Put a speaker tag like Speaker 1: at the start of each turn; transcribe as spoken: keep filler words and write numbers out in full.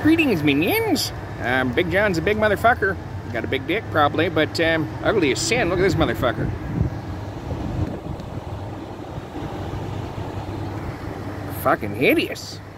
Speaker 1: Greetings, minions. Um, Big John's a big motherfucker. Got a big dick, probably, but um, ugly as sin. Look at this motherfucker. Fucking hideous.